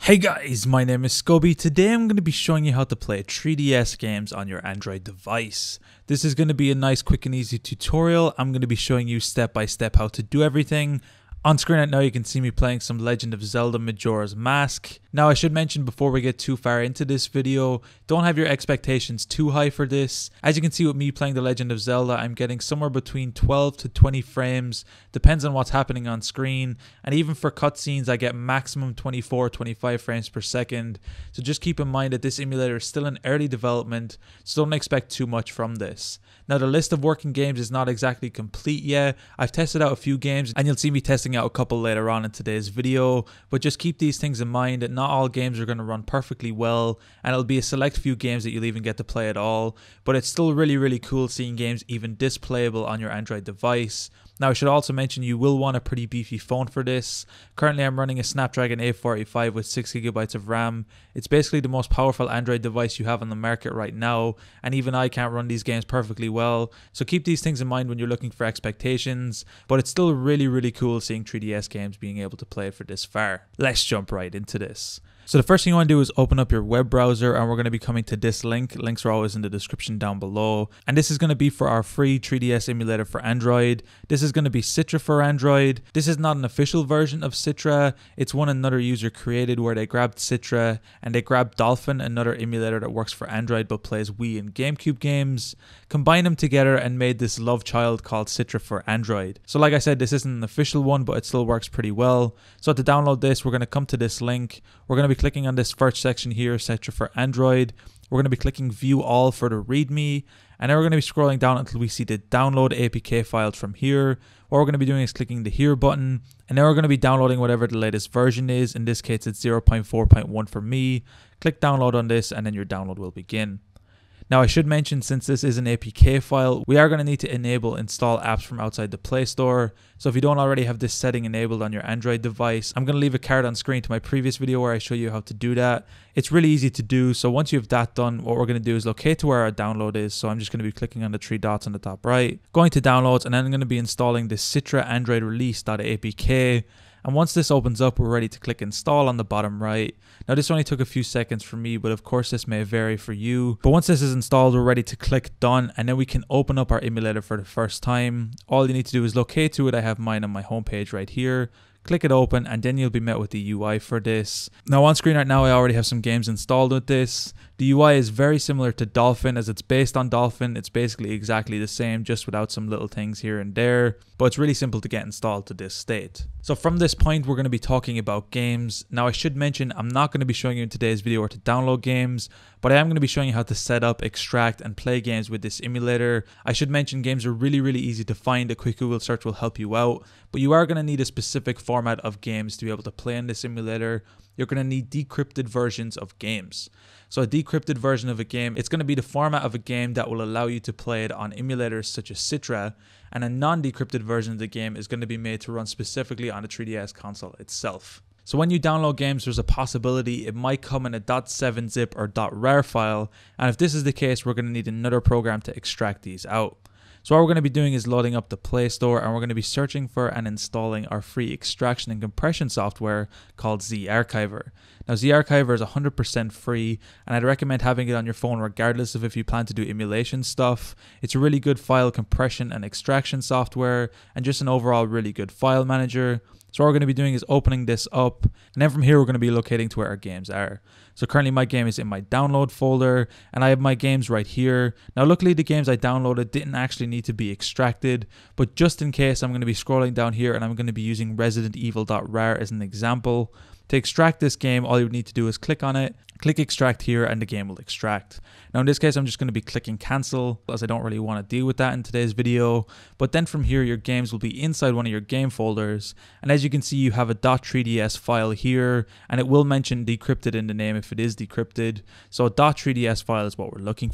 Hey guys, my name is Scoby. Today I'm going to be showing you how to play 3DS games on your Android device. This is going to be a nice, quick and easy tutorial. I'm going to be showing you step by step how to do everything. On screen right now you can see me playing some Legend of Zelda Majora's Mask. Now I should mention before we get too far into this video, don't have your expectations too high for this. As you can see with me playing the Legend of Zelda, I'm getting somewhere between 12 to 20 frames, depends on what's happening on screen, and even for cutscenes I get maximum 24-25 frames per second. So just keep in mind that this emulator is still in early development, so don't expect too much from this. Now the list of working games is not exactly complete yet. I've tested out a few games and you'll see me testing out a couple later on in today's video, but just keep these things in mind that not all games are going to run perfectly well, and it'll be a select few games that you'll even get to play at all, but it's still really cool seeing games even displayable on your Android device. Now I should also mention you will want a pretty beefy phone for this. Currently I'm running a Snapdragon 845 with 6GB of RAM. It's basically the most powerful Android device you have on the market right now, and even I can't run these games perfectly well, so keep these things in mind when you're looking for expectations, but it's still really cool seeing 3DS games being able to play for this far. Let's jump right into this. So the first thing you want to do is open up your web browser, and we're going to be coming to this link. Links are always in the description down below. And this is going to be for our free 3DS emulator for Android. This is going to be Citra for Android. This is not an official version of Citra. It's one another user created where they grabbed Citra and they grabbed Dolphin, another emulator that works for Android but plays Wii and GameCube games, combined them together and made this love child called Citra for Android. So like I said, this isn't an official one, but it still works pretty well. So to download this, we're going to come to this link. We're going to be clicking on this first section here, Citra for Android. We're going to be clicking view all for the readme, and then we're going to be scrolling down until we see the download APK files from here. What we're going to be doing is clicking the here button, and then we're going to be downloading whatever the latest version is. In this case it's 0.4.1 for me. Click download on this and then your download will begin. Now I should mention, since this is an APK file, we are going to need to enable install apps from outside the Play Store. So if you don't already have this setting enabled on your Android device, I'm going to leave a card on screen to my previous video where I show you how to do that. It's really easy to do, so once you have that done, what we're going to do is locate to where our download is. So I'm just going to be clicking on the three dots on the top right, going to downloads, and then I'm going to be installing the Citra Android release.apk. And once this opens up, we're ready to click install on the bottom right. Now this only took a few seconds for me, but of course this may vary for you. But once this is installed, we're ready to click done, and then we can open up our emulator for the first time. All you need to do is locate to it. I have mine on my homepage right here. Click it open, and then you'll be met with the UI for this. Now on screen right now I already have some games installed with this. The UI is very similar to Dolphin, as it's based on Dolphin. It's basically exactly the same, just without some little things here and there, but it's really simple to get installed to this state. So from this point we're going to be talking about games. Now I should mention I'm not going to be showing you in today's video where to download games, but I am going to be showing you how to set up, extract and play games with this emulator. I should mention games are really easy to find. A quick Google search will help you out, but you are going to need a specific format of games to be able to play in this emulator. You're going to need decrypted versions of games. So a decrypted version of a game, it's going to be the format of a game that will allow you to play it on emulators such as Citra, and a non-decrypted version of the game is going to be made to run specifically on the 3DS console itself. So when you download games, there's a possibility it might come in a .7-zip or .rar file, and if this is the case, we're going to need another program to extract these out. So what we're going to be doing is loading up the Play Store, and we're going to be searching for and installing our free extraction and compression software called ZArchiver. Now ZArchiver is 100% free, and I'd recommend having it on your phone regardless of if you plan to do emulation stuff. It's a really good file compression and extraction software, and just an overall really good file manager. So what we're going to be doing is opening this up, and then from here we're going to be locating to where our games are. So currently my game is in my download folder, and I have my games right here. Now luckily the games I downloaded didn't actually need to be extracted, but just in case I'm going to be scrolling down here and I'm going to be using Resident Evil.rar as an example. To extract this game, all you need to do is click on it, click extract here, and the game will extract. Now in this case I'm just going to be clicking cancel, as I don't really want to deal with that in today's video. But then from here your games will be inside one of your game folders, and as you can see you have a .3ds file here, and it will mention decrypted in the name if it is decrypted. So a .3ds file is what we're looking for.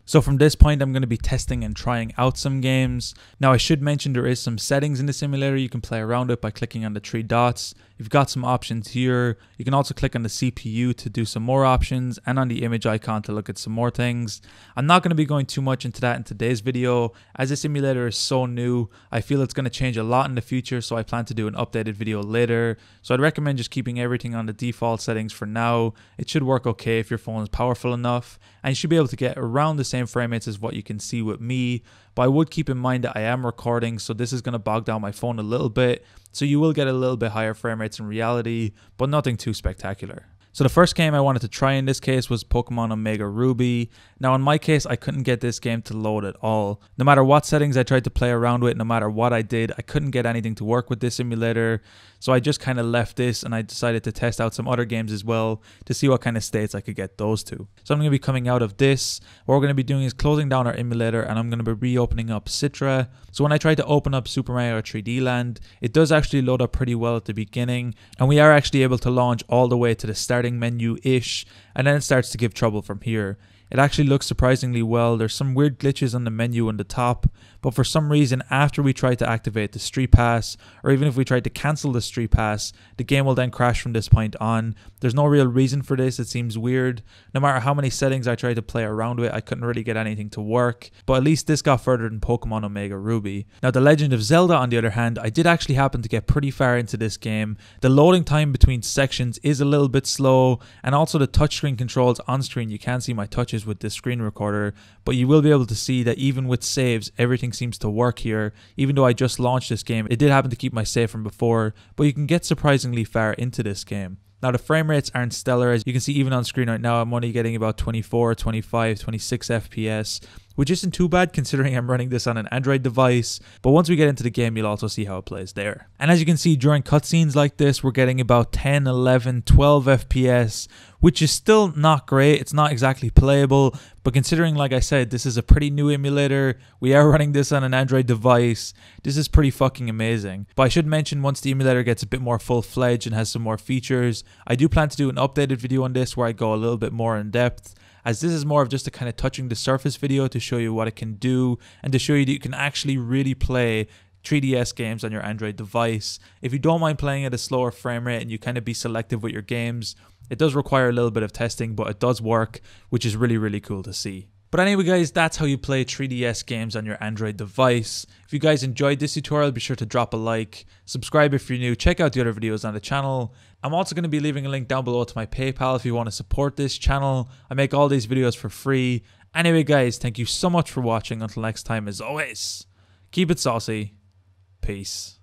So from this point, I'm going to be testing and trying out some games. Now I should mention there is some settings in the simulator you can play around with by clicking on the 3 dots. You've got some options here. You can also click on the CPU to do some more options and on the image icon to look at some more things. I'm not going to be going too much into that in today's video. As this simulator is so new, I feel it's going to change a lot in the future, so I plan to do an updated video later. So I'd recommend just keeping everything on the default settings for now. It should work okay if your phone is powerful enough, and you should be able to get around the same frame rates as what you can see with me. But I would keep in mind that I am recording, so this is going to bog down my phone a little bit, so you will get a little bit higher frame rates in reality, but nothing too spectacular. So the first game I wanted to try in this case was Pokemon Omega Ruby. Now in my case, I couldn't get this game to load at all. No matter what settings I tried to play around with, no matter what I did, I couldn't get anything to work with this emulator. So I just kind of left this and I decided to test out some other games as well to see what kind of states I could get those to. So I'm going to be coming out of this. What we're going to be doing is closing down our emulator, and I'm going to be reopening up Citra. So when I tried to open up Super Mario 3D Land, it does actually load up pretty well at the beginning, and we are actually able to launch all the way to the starting menu-ish, and then it starts to give trouble from here. It actually looks surprisingly well. There's some weird glitches on the menu on the top, but for some reason after we try to activate the Street Pass, or even if we try to cancel the Street Pass, the game will then crash from this point on. There's no real reason for this. It seems weird. No matter how many settings I tried to play around with, I couldn't really get anything to work, but at least this got further than Pokemon Omega Ruby. Now The Legend of Zelda, on the other hand, I did actually happen to get pretty far into this game. The loading time between sections is a little bit slow, and also the touchscreen controls on screen, you can't see my touches with this screen recorder, but you will be able to see that even with saves, everything seems to work here. Even though I just launched this game, it did happen to keep my save from before, but you can get surprisingly far into this game. Now the frame rates aren't stellar, as you can see even on screen right now. I'm only getting about 24, 25, 26 FPS, which isn't too bad considering I'm running this on an Android device, but once we get into the game you'll also see how it plays there. And as you can see, during cutscenes like this we're getting about 10, 11, 12 FPS, which is still not great. It's not exactly playable, but considering, like I said, this is a pretty new emulator, we are running this on an Android device, this is pretty fucking amazing. But I should mention, once the emulator gets a bit more full-fledged and has some more features, I do plan to do an updated video on this where I go a little bit more in depth, as this is more of just a kind of touching the surface video to show you what it can do and to show you that you can actually really play 3DS games on your Android device. If you don't mind playing at a slower frame rate and you kind of be selective with your games, it does require a little bit of testing, but it does work, which is really, really cool to see. But anyway guys, that's how you play 3DS games on your Android device. If you guys enjoyed this tutorial, be sure to drop a like, subscribe if you're new, check out the other videos on the channel. I'm also going to be leaving a link down below to my PayPal if you want to support this channel. I make all these videos for free. Anyway guys, thank you so much for watching. Until next time, as always, keep it saucy. Peace.